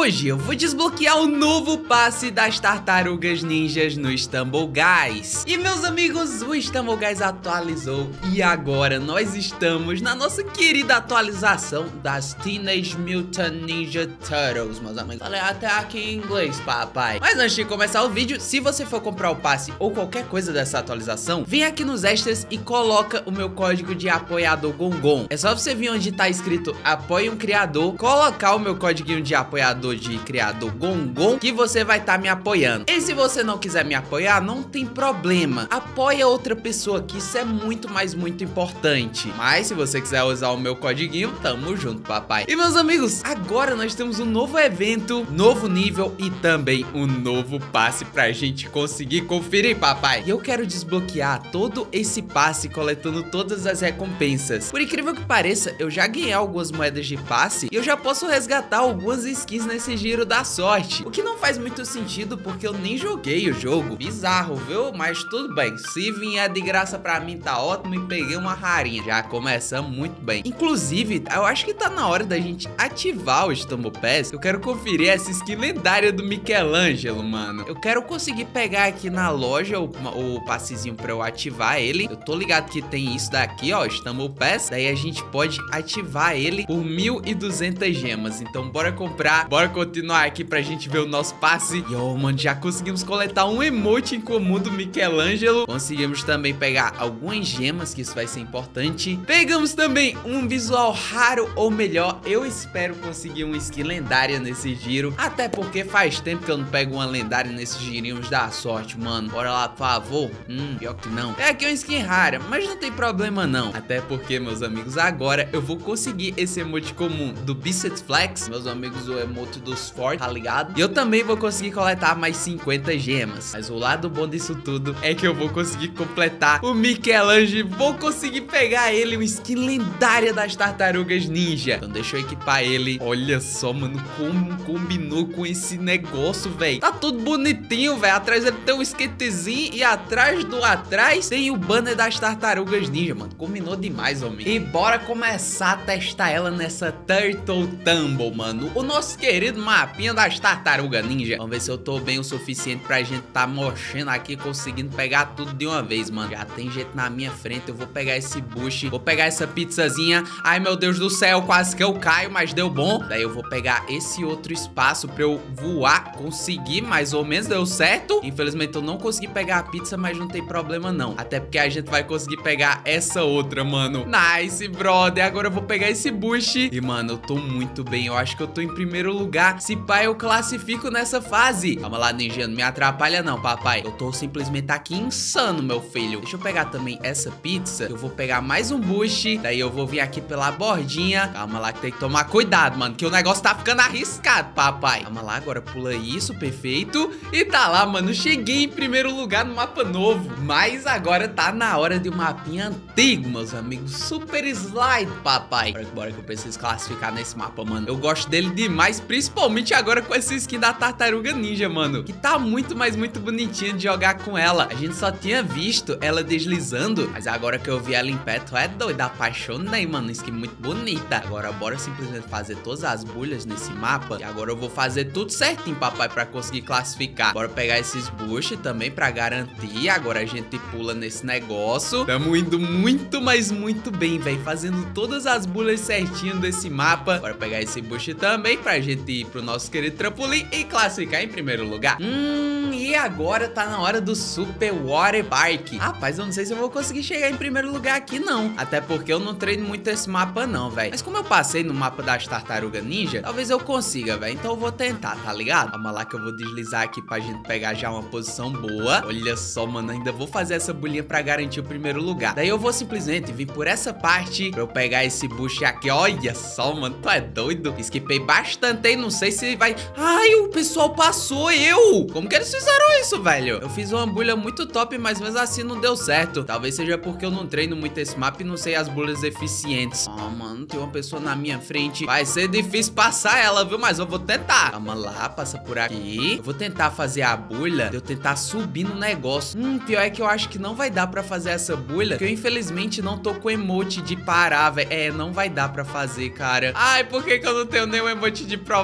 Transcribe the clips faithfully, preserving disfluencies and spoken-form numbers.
hoje eu vou desbloquear o novo passe das Tartarugas Ninjas no Stumble Guys. E meus amigos, o Stumble Guys atualizou e agora nós estamos na nossa querida atualização das Teenage Mutant Ninja Turtles, meus amigos. Falei até aqui em inglês, papai. Mas antes de começar o vídeo, se você for comprar o passe ou qualquer coisa dessa atualização, vem aqui nos extras e coloca o meu código de apoiador Gongon. É só você vir onde tá escrito apoie um criador, colocar o meu código de apoiador de criador Gongon, que você vai estar tá me apoiando. E se você não quiser me apoiar, não tem problema, apoia outra pessoa, que isso é muito, mas muito importante. Mas se você quiser usar o meu codiguinho, tamo junto, papai. E meus amigos, agora nós temos um novo evento, novo nível e também um novo passe pra gente conseguir conferir, papai. E eu quero desbloquear todo esse passe coletando todas as recompensas. Por incrível que pareça, eu já ganhei algumas moedas de passe e eu já posso resgatar algumas skins nesse giro da sorte, o que não faz muito sentido porque eu nem joguei o jogo. Bizarro, viu? Mas tudo bem, se vier de graça pra mim tá ótimo, e peguei uma rarinha. Já começamos muito bem. Inclusive, eu acho que tá na hora da gente ativar o Stumble Pass. Eu quero conferir essa skin lendária do Michelangelo, mano. Eu quero conseguir pegar aqui na loja o, o passezinho pra eu ativar ele. Eu tô ligado que tem isso daqui, ó, Stumble Pass. Daí a gente pode ativar ele por mil e duzentas gemas. Então bora comprar, bora continuar aqui pra gente ver o nosso passe. E ó, mano, já conseguimos coletar um emote em comum do Michelangelo. Conseguimos também pegar algumas gemas, que isso vai ser importante. Pegamos também um visual raro, ou melhor, eu espero conseguir uma skin lendária nesse giro. Até porque faz tempo que eu não pego uma lendária nesses girinhos da sorte, mano. Bora lá, por favor. Hum, pior que não. É aqui uma skin rara, mas não tem problema não. Até porque, meus amigos, agora eu vou conseguir esse emote comum do Bicep Flex. Meus amigos, o emote dos Ford, tá ligado? E eu também vou conseguir coletar mais cinquenta gemas. Mas o lado bom disso tudo é que eu vou conseguir completar o Michelangelo. Vou conseguir pegar ele, uma skin lendária das Tartarugas Ninja. Então deixa eu equipar ele. Olha só, mano, como combinou com esse negócio, velho. Tá tudo bonitinho, velho. Atrás ele tem um skatezinho e atrás do atrás tem o banner das Tartarugas Ninja, mano. Combinou demais, homem. E bora começar a testar ela nessa Turtle Tumble, mano. O nosso querido mapinha das Tartarugas Ninja. Vamos ver se eu tô bem o suficiente pra gente tá mostrando aqui, conseguindo pegar tudo de uma vez, mano. Já tem gente na minha frente. Eu vou pegar esse bush, vou pegar essa pizzazinha. Ai, meu Deus do céu, quase que eu caio, mas deu bom. Daí eu vou pegar esse outro espaço pra eu voar. Consegui, mais ou menos, deu certo. Infelizmente eu não consegui pegar a pizza, mas não tem problema não. Até porque a gente vai conseguir pegar essa outra, mano. Nice, brother. Agora eu vou pegar esse bush. E, mano, eu tô muito bem. Eu acho que eu tô em primeiro lugar. Se pá, eu classifico nessa fase. Calma lá, ninja, não me atrapalha não, papai. Eu tô simplesmente aqui insano, meu filho. Deixa eu pegar também essa pizza. Eu vou pegar mais um bush. Daí eu vou vir aqui pela bordinha. Calma lá que tem que tomar cuidado, mano, que o negócio tá ficando arriscado, papai. Calma lá, agora pula isso, perfeito. E tá lá, mano, cheguei em primeiro lugar no mapa novo. Mas agora tá na hora de um mapinha antigo, meus amigos. Super Slide, papai. Bora, bora que eu preciso classificar nesse mapa, mano. Eu gosto dele demais, principalmente agora com essa skin da Tartaruga Ninja, mano, que tá muito, mas muito bonitinha de jogar com ela. A gente só tinha visto ela deslizando, mas agora que eu vi ela em pé, tu é doido, apaixonei, mano. Skin muito bonita. Agora bora simplesmente fazer todas as bolhas nesse mapa. E agora eu vou fazer tudo certinho, papai, pra conseguir classificar. Bora pegar esses bush também pra garantir. Agora a gente pula nesse negócio. Tamo indo muito, mas muito bem, velho, fazendo todas as bolhas certinho desse mapa. Bora pegar esse bush também pra gente ir pro nosso querido trampolim e classificar em primeiro lugar. Hum, e agora tá na hora do Super Water Park. Rapaz, eu não sei se eu vou conseguir chegar em primeiro lugar aqui, não. Até porque eu não treino muito esse mapa, não, velho. Mas como eu passei no mapa das Tartarugas Ninja, talvez eu consiga, velho. Então eu vou tentar, tá ligado? Calma lá que eu vou deslizar aqui pra gente pegar já uma posição boa. Olha só, mano, ainda vou fazer essa bolinha pra garantir o primeiro lugar. Daí eu vou simplesmente vir por essa parte pra eu pegar esse bush aqui. Olha só, mano, tu é doido? Esquipei bastante, hein? Não sei se vai... Ai, o pessoal passou eu! Como que eles fizeram isso, velho? Eu fiz uma bolha muito top, mas mesmo assim não deu certo. Talvez seja porque eu não treino muito esse mapa e não sei as bolhas eficientes. Ah, mano, tem uma pessoa na minha frente. Vai ser difícil passar ela, viu? Mas eu vou tentar. Calma lá, passa por aqui. Eu vou tentar fazer a bolha de eu tentar subir no negócio. Hum, pior é que eu acho que não vai dar pra fazer essa bolha, porque eu infelizmente não tô com emote de parar, velho. É, não vai dar pra fazer, cara. Ai, por que que eu não tenho nenhum emote de provocação?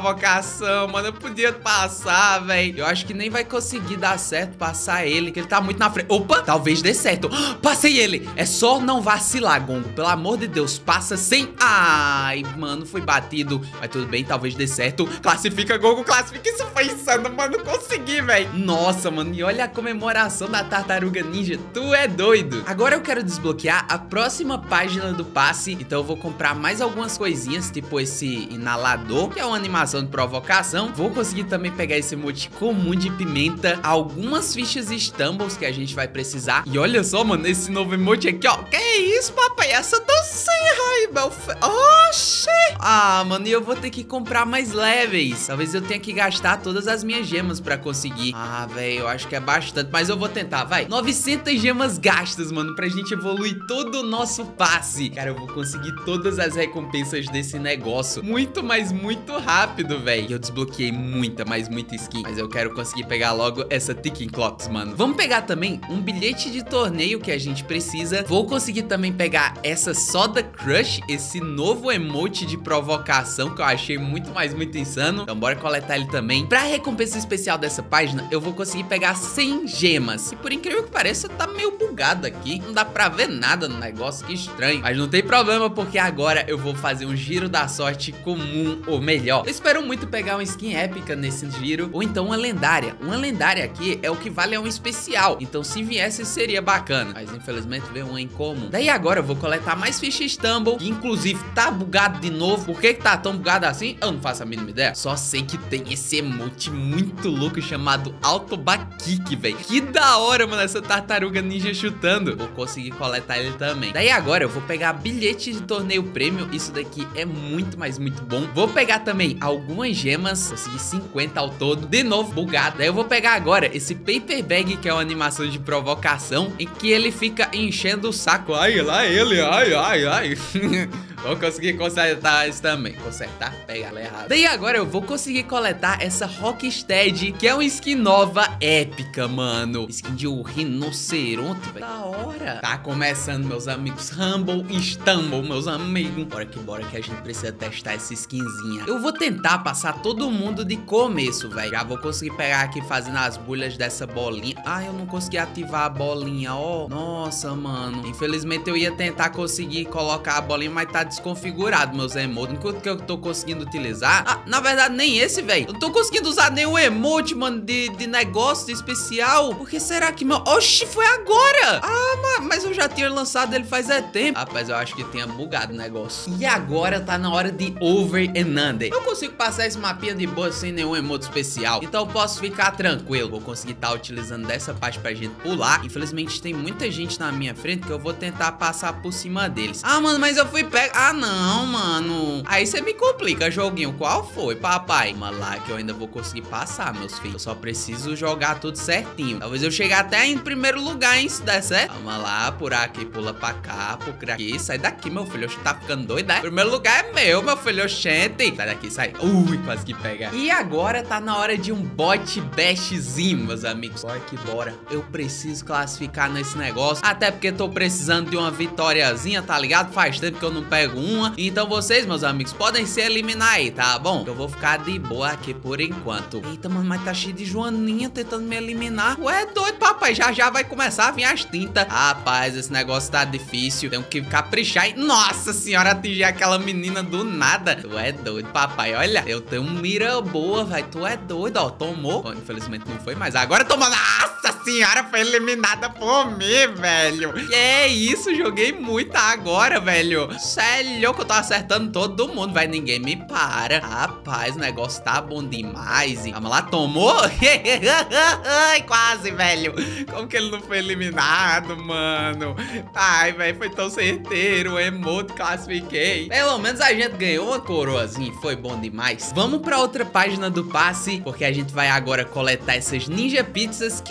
provocação, mano. Eu podia passar, velho. Eu acho que nem vai conseguir dar certo passar ele, que ele tá muito na frente. Opa, talvez dê certo. Passei ele. É só não vacilar, Gongo. Pelo amor de Deus, passa sem... Ai, mano, fui batido. Mas tudo bem, talvez dê certo. Classifica, Gongo, classifica. Isso foi insano, mano. Consegui, velho. Nossa, mano, e olha a comemoração da Tartaruga Ninja. Tu é doido. Agora eu quero desbloquear a próxima página do passe. Então eu vou comprar mais algumas coisinhas, tipo esse inalador, que é uma animação de provocação. Vou conseguir também pegar esse emote comum de pimenta, algumas fichas Stumbles que a gente vai precisar. E olha só, mano, esse novo emote aqui, ó. Que isso, papai? Essa doceira aí, meu filho. Oxi! Ah, mano, e eu vou ter que comprar mais levels. Talvez eu tenha que gastar todas as minhas gemas pra conseguir. Ah, velho, eu acho que é bastante, mas eu vou tentar, vai. novecentas gemas gastas, mano, pra gente evoluir todo o nosso passe. Cara, eu vou conseguir todas as recompensas desse negócio muito, mas muito rápido, velho. E eu desbloqueei muita, mas muita skin. Mas eu quero conseguir pegar logo essa Ticking Clocks, mano. Vamos pegar também um bilhete de torneio que a gente precisa. Vou conseguir também pegar essa Soda Crush, esse novo emote de provocação que eu achei muito, mais muito insano. Então bora coletar ele também. Pra recompensa especial dessa página, eu vou conseguir pegar cem gemas. E por incrível que pareça, tá meio bugado aqui. Não dá pra ver nada no negócio, que estranho. Mas não tem problema, porque agora eu vou fazer um giro da sorte comum, ou melhor, eu espero muito pegar uma skin épica nesse giro, ou então uma lendária. Uma lendária aqui é o que vale a um especial. Então se viesse seria bacana, mas infelizmente veio uma em comum. Daí agora eu vou coletar mais fichas Stumble, que inclusive tá bugado de novo. Por que que tá tão bugado assim? Eu não faço a mínima ideia. Só sei que tem esse emote muito louco chamado Autobakick, velho. Que da hora, mano, essa tartaruga ninja chutando. Vou conseguir coletar ele também. Daí agora eu vou pegar bilhete de torneio prêmio. Isso daqui é muito, mas muito bom. Vou pegar também algumas gemas. Consegui cinquenta ao todo. De novo, bugado. Daí eu vou pegar agora esse Paper Bag, que é uma animação de provocação, em que ele fica enchendo o saco. Ai, lá ele, ai, ai, ai. Vou conseguir consertar isso também. Consertar? Pega ela errada. Daí agora eu vou conseguir coletar essa Rocksteady, que é uma skin nova épica, mano. Skin de um rinoceronte, velho. Da hora. Tá começando, meus amigos. Humble e Stumble, meus amigos. Bora que bora que a gente precisa testar essa skinzinha. Eu vou tentar passar todo mundo de começo, velho. Já vou conseguir pegar aqui fazendo as bolhas dessa bolinha. Ah, eu não consegui ativar a bolinha, ó. Nossa, mano. Infelizmente eu ia tentar conseguir colocar a bolinha, mas tá desconfigurado meus emotes. Enquanto que eu tô conseguindo utilizar. Ah, na verdade, nem esse, velho. Eu não tô conseguindo usar nenhum emote, mano, de, de negócio de especial. Por que será que meu... Oxi, foi agora! Ah, mas eu já tinha lançado ele faz é tempo. Rapaz, eu acho que tinha bugado o negócio. E agora tá na hora de Over and Under. Eu consigo passar esse mapinha de boa sem nenhum emote especial. Então eu posso ficar tranquilo. Vou conseguir estar tá utilizando dessa parte pra gente pular. Infelizmente tem muita gente na minha frente que eu vou tentar passar por cima deles. Ah, mano, mas eu fui pego. Ah, não, mano. Aí você me complica, joguinho. Qual foi, papai? Uma lá que eu ainda vou conseguir passar, meus filhos. Eu só preciso jogar tudo certinho. Talvez eu chegue até em primeiro lugar, hein, se der certo. Vamos lá, por aqui, pula pra cá, por aqui. Sai daqui, meu filho. Tá ficando doido, né? Primeiro lugar é meu, meu filho. Oxente. Sai daqui, sai. Ui, quase que pega. E agora tá na hora de um bot bashzinho, meus amigos. Bora que bora. Eu preciso classificar nesse negócio. Até porque tô precisando de uma vitóriazinha, tá ligado? Faz tempo que eu não pego uma. Então vocês, meus amigos, podem se eliminar aí, tá bom? Eu vou ficar de boa aqui por enquanto. Eita, mano, mas tá cheio de joaninha tentando me eliminar. Ué, doido, papai. Já já vai começar a vir as tintas. Rapaz, esse negócio tá difícil. Tenho que caprichar. E... Nossa senhora, atingir aquela menina do nada. Tu é doido, papai. Olha, eu tenho uma mira boa, vai. Tu é doido, ó. Tomou. Bom, infelizmente não foi, mas agora tomou. Nossa senhora, foi eliminada por mim, velho. Que é isso, joguei muito agora, velho. Sério que eu tô acertando todo mundo, vai. Ninguém me para. Rapaz, o negócio tá bom demais. Hein? Vamos lá, tomou? Quase, velho. Como que ele não foi eliminado, mano? Ai, velho, foi tão certeiro. O emote classifiquei. Pelo menos a gente ganhou uma coroazinha. Foi bom demais. Vamos pra outra página do passe, porque a gente vai agora coletar essas ninja pizzas, que são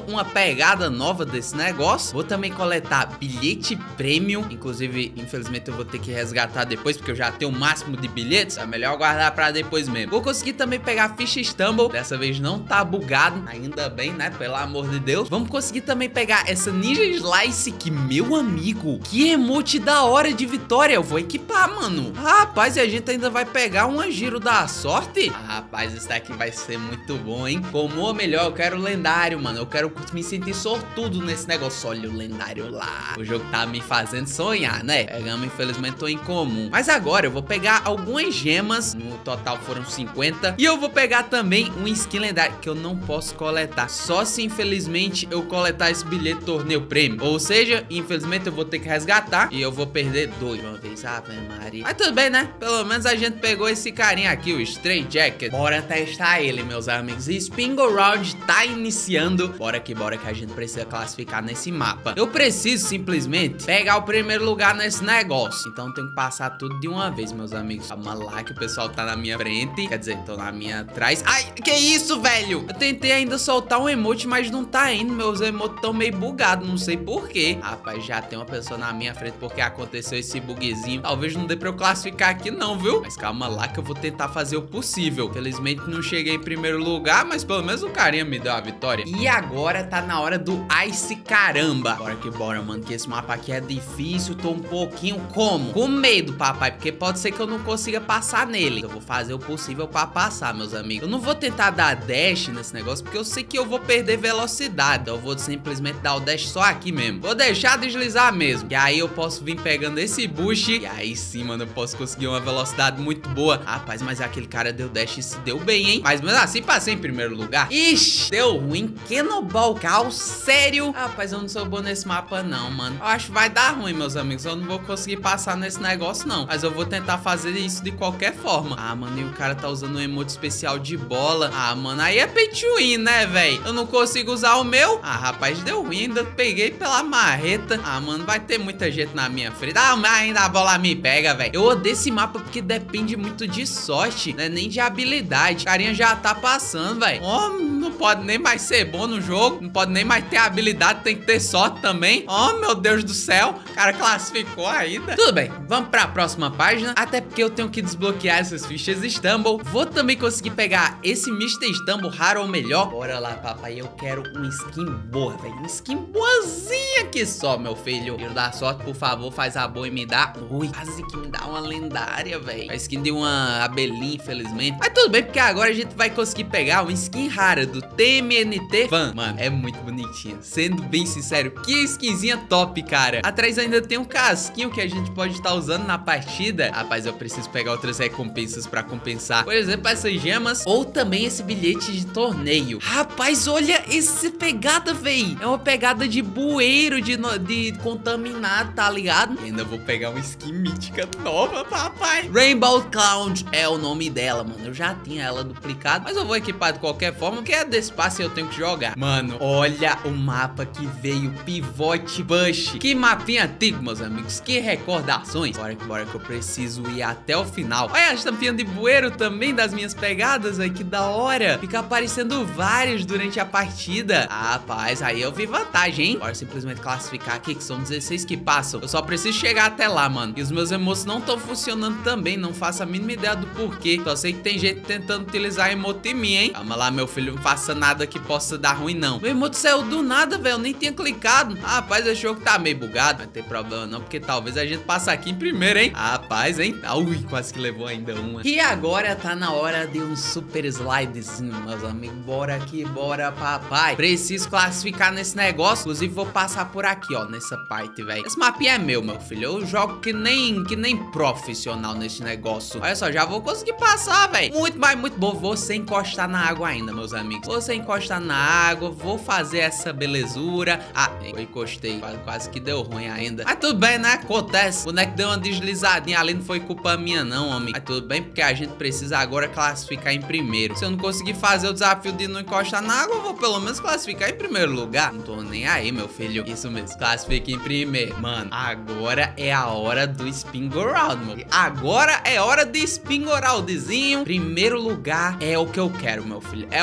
uma pegada nova desse negócio. Vou também coletar bilhete premium. Inclusive, infelizmente eu vou ter que resgatar depois, porque eu já tenho o máximo de bilhetes. É melhor guardar pra depois mesmo. Vou conseguir também pegar ficha Stumble. Dessa vez não tá bugado, ainda bem, né? Pelo amor de Deus. Vamos conseguir também pegar essa Ninja Slice, que, meu amigo, que emote da hora de vitória. Eu vou equipar, mano. Rapaz, e a gente ainda vai pegar uma giro da sorte. Ah, rapaz, isso daqui vai ser muito bom, hein? Como ou melhor, eu quero lendário, mano. Eu quero me sentir sortudo nesse negócio. Olha o lendário lá. O jogo tá me fazendo sonhar, né? Pegamos, infelizmente, tô em comum. Mas agora eu vou pegar algumas gemas. No total foram cinquenta. E eu vou pegar também um skin lendário que eu não posso coletar. Só se, infelizmente, eu coletar esse bilhete torneio prêmio. Ou seja, infelizmente, eu vou ter que resgatar. E eu vou perder dois de uma vez. Ave Maria. Mas tudo bem, né? Pelo menos a gente pegou esse carinha aqui, o Stray Jacket. Bora testar ele, meus amigos. E Spingo Round tá iniciando. Bora que bora que a gente precisa classificar nesse mapa. Eu preciso simplesmente pegar o primeiro lugar nesse negócio. Então tenho que passar tudo de uma vez, meus amigos. Calma lá que o pessoal tá na minha frente. Quer dizer, tô na minha atrás. Ai, que isso, velho? Eu tentei ainda soltar um emote, mas não tá indo. Meus emotes tão meio bugados, não sei porquê. Rapaz, já tem uma pessoa na minha frente porque aconteceu esse bugzinho. Talvez não dê pra eu classificar aqui não, viu? Mas calma lá que eu vou tentar fazer o possível. Felizmente não cheguei em primeiro lugar, mas pelo menos o carinha me deu a vitória. E agora tá na hora do Ice Caramba. Bora que bora, mano, que esse mapa aqui é difícil. Tô um pouquinho como? Com medo, papai, porque pode ser que eu não consiga passar nele. Eu vou fazer o possível pra passar, meus amigos. Eu não vou tentar dar dash nesse negócio, porque eu sei que eu vou perder velocidade. Então eu vou simplesmente dar o dash só aqui mesmo. Vou deixar deslizar mesmo. E aí eu posso vir pegando esse boost. E aí sim, mano, eu posso conseguir uma velocidade muito boa. Rapaz, mas aquele cara deu dash e se deu bem, hein? Mas mesmo assim, passei em primeiro lugar. Ixi, deu ruim. Cannonball Cal, sério? Rapaz, eu não sou bom nesse mapa não, mano. Eu acho que vai dar ruim, meus amigos. Eu não vou conseguir passar nesse negócio, não. Mas eu vou tentar fazer isso de qualquer forma. Ah, mano, e o cara tá usando um emote especial de bola. Ah, mano, aí é pay to win, né, velho? Eu não consigo usar o meu. Ah, rapaz, deu ruim. Ainda peguei pela marreta. Ah, mano, vai ter muita gente na minha frente. Ah, mas ainda a bola me pega, velho. Eu odeio esse mapa porque depende muito de sorte, né? Nem de habilidade. O carinha já tá passando, velho. Oh, não pode nem mais ser bom no jogo. Não pode nem mais ter habilidade. Tem que ter sorte também. Oh, meu Deus do céu. O cara classificou ainda. Tudo bem, vamos pra próxima página. Até porque eu tenho que desbloquear essas fichas Stumble. Vou também conseguir pegar esse mister Stumble raro ou melhor. Bora lá, papai. Eu quero uma skin boa, velho. Uma skin boazinha que só, meu filho. Filho da sorte, por favor, faz a boa e me dá. Ui, quase que me dá uma lendária, velho. A skin de uma abelhinha, infelizmente. Mas tudo bem, porque agora a gente vai conseguir pegar uma skin rara do T M N T Fan. Mano, é muito bonitinha. Sendo bem sincero, que skinzinha top, cara. Atrás ainda tem um casquinho que a gente pode estar usando na partida. Rapaz, eu preciso pegar outras recompensas pra compensar. Por exemplo, essas gemas. Ou também esse bilhete de torneio. Rapaz, olha essa pegada, véi. É uma pegada de bueiro, de, de contaminado, tá ligado? E ainda vou pegar uma skin mítica nova, papai. Rainbow Cloud é o nome dela, mano. Eu já tinha ela duplicada, mas eu vou equipar de qualquer forma, porque é desse passe eu tenho que jogar. Mano, olha o mapa que veio. Pivot Bush. Que mapinha antigo, meus amigos. Que recordações. Bora que bora que eu preciso ir até o final. Olha a estampinha de bueiro também das minhas pegadas, aí que da hora. Fica aparecendo vários durante a partida. Ah, rapaz, aí eu vi vantagem, hein? Bora simplesmente classificar aqui, que são dezesseis que passam. Eu só preciso chegar até lá, mano. E os meus emotes não estão funcionando também. Não faço a mínima ideia do porquê. Só sei que tem gente tentando utilizar emote em mim, hein? Calma lá, meu filho. Não faça nada que possa dar ruim, não. Meu emote saiu do nada, velho. Eu nem tinha clicado. Ah, rapaz, esse jogo tá meio bugado. Não vai ter problema, não. Porque talvez a gente passe aqui em primeiro, hein? Ah, rapaz, hein? Ui, quase que levou ainda uma. E agora tá na hora de um super slidezinho, meus amigos. Bora aqui, bora, papai. Preciso classificar nesse negócio. Inclusive, vou passar por aqui, ó. Nessa parte, velho. Esse mapinha é meu, meu filho. Eu jogo que nem, que nem profissional nesse negócio. Olha só, já vou conseguir passar, velho. Muito, mas muito bom. Vou sem encostar na água ainda, meus amigos. Vou sem encostar na água. Vou fazer essa belezura. Ah, eu encostei. Quase, quase que deu ruim ainda. Mas tudo bem, né? Acontece. O boneco deu uma deslizadinha ali. Não foi culpa minha, não, homem. Mas tudo bem, porque a gente precisa agora classificar em primeiro. Se eu não conseguir fazer o desafio de não encostar na água, eu vou pelo menos classificar em primeiro lugar. Não tô nem aí, meu filho. Isso mesmo. Classifique em primeiro. Mano, agora é a hora do Spin Go Round, meu filho. Agora é hora de Spin Go Roundzinho. Primeiro lugar é o que eu quero, meu filho. É o que eu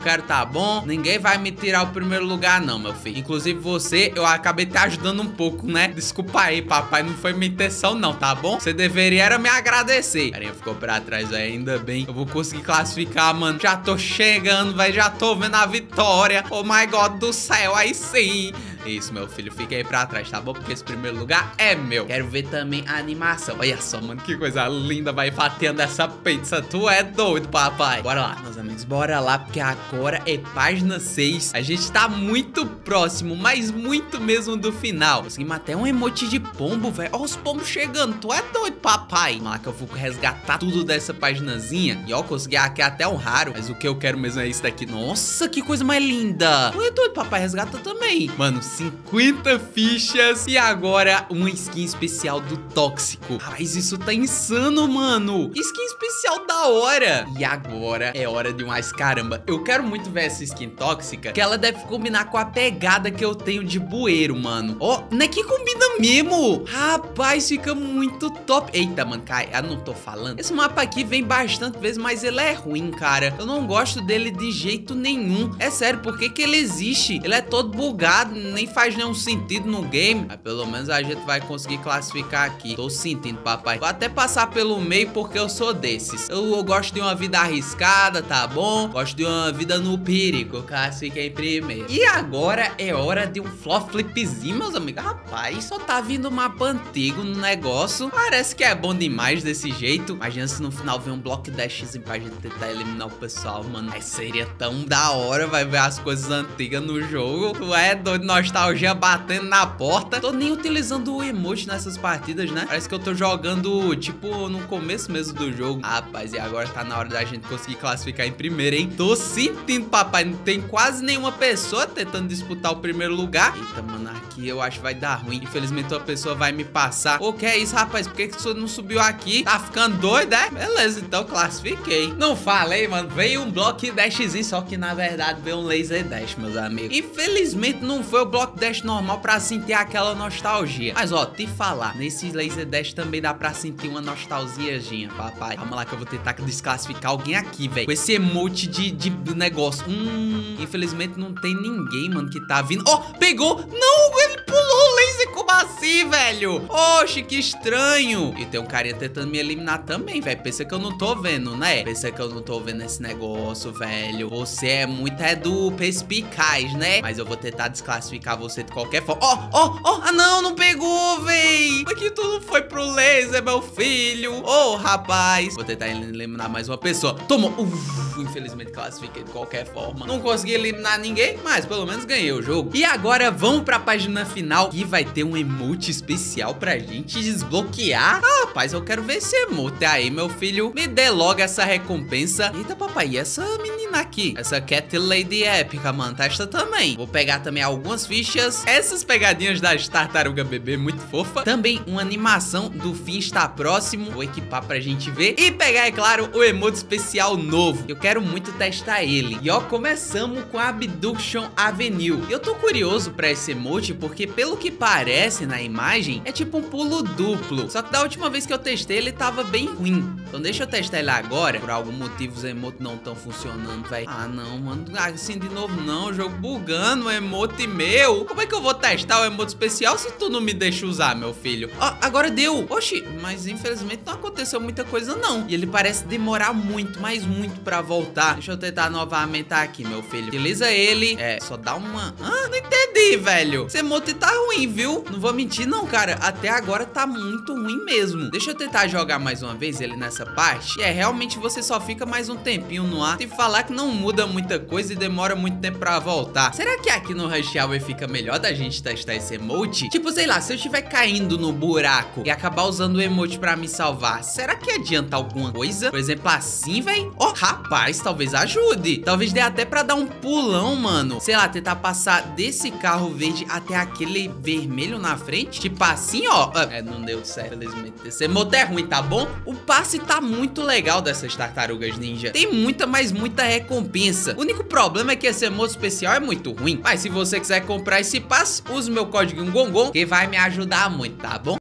quero, tá bom? Ninguém vai me tirar o primeiro lugar não, meu filho. Inclusive você, eu acabei te ajudando um pouco, né? Desculpa aí, papai, não foi minha intenção não, tá bom? Você deveria era me agradecer. Carinha ficou pra trás, velho, ainda bem. Eu vou conseguir classificar, mano. Já tô chegando, velho, já tô vendo a vitória. Oh my God do céu, aí sim. Isso, meu filho, fica aí pra trás, tá bom? Porque esse primeiro lugar é meu. Quero ver também a animação. Olha só, mano, que coisa linda. Vai fatiando essa pizza. Tu é doido, papai. Bora lá, meus amigos, bora lá. Porque agora é página seis. A gente tá muito próximo, mas muito mesmo do final. Conseguimos até um emote de pombo, velho. Ó os pombos chegando. Tu é doido, papai. Vamos lá que eu vou resgatar tudo dessa paginazinha. E ó, consegui aqui até um raro. Mas o que eu quero mesmo é isso daqui. Nossa, que coisa mais linda. Tu é doido, papai. Resgata também. Mano, cinquenta fichas e agora uma skin especial do Tóxico. Mas isso tá insano, mano. Skin especial da hora. E agora é hora de mais caramba. Eu quero muito ver essa skin tóxica, que ela deve combinar com a pegada que eu tenho de bueiro, mano. Ó, oh, não é que combina mesmo. Rapaz, fica muito top. Eita, mano, cara, eu não tô falando. Esse mapa aqui vem bastante vezes, mas ele é ruim, cara. Eu não gosto dele de jeito nenhum. É sério, por que que ele existe? Ele é todo bugado, nem faz nenhum sentido no game. Mas pelo menos a gente vai conseguir classificar aqui. Tô sentindo, papai. Vou até passar pelo meio porque eu sou desses. Eu, eu gosto de uma vida arriscada, tá bom? Gosto de uma vida no perigo. Classifiquei em primeiro. E agora é hora de um flop flipzinho, meus amigos. Rapaz, só tá vindo um mapa antigo no negócio. Parece que é bom demais desse jeito. Imagina se no final vem um block dashzinho pra gente tentar eliminar o pessoal, mano. Aí seria tão da hora. Vai ver as coisas antigas no jogo. Tu é doido, nós nostalgia batendo na porta. Tô nem utilizando o emote nessas partidas, né? Parece que eu tô jogando, tipo, no começo mesmo do jogo. Rapaz, e agora tá na hora da gente conseguir classificar em primeiro, hein? Tô sentindo, papai. Não tem quase nenhuma pessoa tentando disputar o primeiro lugar. Eita, mano, aqui eu acho que vai dar ruim. Infelizmente, uma pessoa vai me passar. Ô, que é isso, rapaz? Por que que você não subiu aqui? Tá ficando doido, é? Beleza, então classifiquei. Não falei, mano. Veio um block dashzinho, só que na verdade veio um laser dash, meus amigos. Infelizmente, não foi o block dash normal pra sentir aquela nostalgia. Mas ó, te falar, nesse laser dash também dá pra sentir uma nostalgiazinha, papai. Vamos lá que eu vou tentar desclassificar alguém aqui, velho. Com esse emote de, de negócio. Hum, infelizmente não tem ninguém, mano, que tá vindo. Ó, oh, pegou! Não, ele pulou o laser, como assim, velho? Oxe, que estranho. E tem um carinha tentando me eliminar também, velho. Pensa que eu não tô vendo, né? Pensa que eu não tô vendo esse negócio, velho. Você é muito é do perspicaz, né? Mas eu vou tentar desclassificar você de qualquer forma. Ó, ó, ó. Ah, não, não pegou, véi. Aqui tudo foi pro laser, meu filho. Ô, oh, rapaz. Vou tentar eliminar mais uma pessoa. Tomou. Uf, infelizmente classifiquei de qualquer forma. Não consegui eliminar ninguém, mas pelo menos ganhei o jogo. E agora vamos pra página final, que vai ter um emote especial pra gente desbloquear. Ah, rapaz, eu quero ver esse emote aí, meu filho. Me dê logo essa recompensa. Eita, papai, e essa menina aqui? Essa Cat Lady épica, mano. Testa também. Vou pegar também algumas fichas. Essas pegadinhas das tartaruga bebê, muito fofa. Também uma animação do fim está próximo. Vou equipar pra gente ver. E pegar, é claro, o emote especial novo. Eu quero muito testar ele. E ó, começamos com a Abduction Avenue. Eu tô curioso pra esse emote, porque pelo que parece na imagem, é tipo um pulo duplo. Só que da última vez que eu testei, ele tava bem ruim. Então deixa eu testar ele agora. Por algum motivo os emotes não estão funcionando, velho. Ah, não, mano. Assim de novo não. O jogo bugando o emote meu. Como é que eu vou testar o emote especial se tu não me deixa usar, meu filho? Ó, ah, agora deu. Oxi, mas infelizmente não aconteceu muita coisa, não. E ele parece demorar muito, mas muito pra voltar. Deixa eu tentar novamente aqui, meu filho. Utiliza ele. É, só dá uma... Ah, não entendi, velho. Esse emote tá ruim, viu? Não vou mentir, não, cara. Até agora tá muito ruim mesmo. Deixa eu tentar jogar mais uma vez ele nessa parte. E é, realmente você só fica mais um tempinho no ar. Se falar que não muda muita coisa e demora muito tempo pra voltar. Será que aqui no Rush Hour fica melhor da gente testar esse emote? Tipo, sei lá, se eu estiver caindo no buraco e acabar usando o emote pra me salvar, será que adianta alguma coisa? Por exemplo, assim, véi? Ó, oh, rapaz, talvez ajude. Talvez dê até pra dar um pulão, mano. Sei lá, tentar passar desse carro verde até aquele vermelho na frente. Tipo assim, ó. É, não deu certo, felizmente. Esse emote é ruim, tá bom? O passe tá muito legal dessas tartarugas ninja. Tem muita, mas muita recompensa. O único problema é que esse emote especial é muito ruim. Mas se você quiser comprar esse passe, use meu código Gongon, que vai me ajudar muito, tá bom?